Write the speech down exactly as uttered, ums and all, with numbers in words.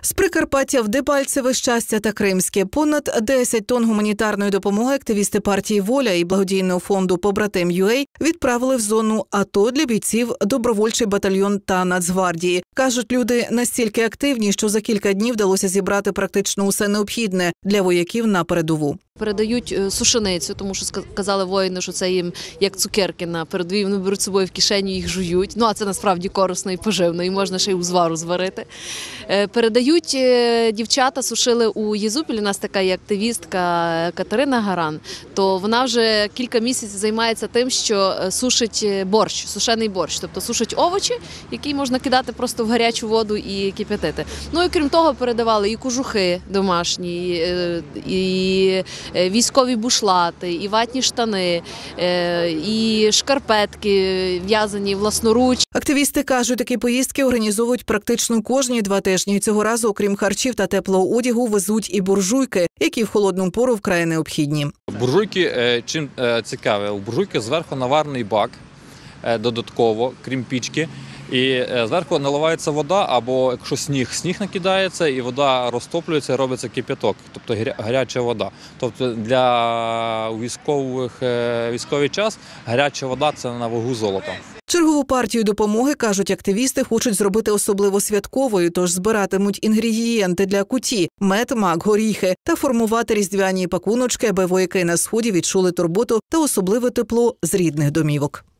З Прикарпаття в Дебальцеве, Щастя та Кримське понад десять тонн гуманітарної допомоги активісти партії «Воля» і благодійного фонду «Побратим.ЮА» відправили в зону АТО для бійців добровольчий батальйон та Нацгвардії. Кажуть, люди настільки активні, що за кілька днів вдалося зібрати практично усе необхідне для вояків на передову. Передають сушеницю, тому що казали воїни, що це їм як цукерки на передовій, вони беруть з собою в кишеню, їх жують. Ну, а це насправді корисно і поживно, і можна ще й узвару зварити. Передають дівчата, сушили у Єзупілі, у нас така є активістка Катерина Гаран, то вона вже кілька місяців займається тим, що сушить борщ, сушений борщ, тобто сушить овочі, які можна кидати просто в гарячу воду і кип'ятити. Ну і крім того передавали і кожухи домашні, і військові бушлати, і ватні штани, і шкарпетки в'язані власноруч. Активісти кажуть, такі поїздки організовують практично кожні два тижні. Цього разу, окрім харчів та теплого одягу, везуть і буржуйки, які в холодну пору вкрай необхідні. Буржуйки, чим цікаве, у буржуйки зверху наварний бак додатково, крім пічки. І зверху наливається вода, або якщо сніг, сніг накидається і вода розтоплюється, робиться кип'яток, тобто гаряча вода. Тобто для військових, військовий час гаряча вода – це на вагу золота. Чергову партію допомоги, кажуть активісти, хочуть зробити особливо святковою, тож збиратимуть інгредієнти для куті – мед, мак, горіхи та формувати різдвяні пакуночки, аби вояки на Сході відчули турботу та особливе тепло з рідних домівок.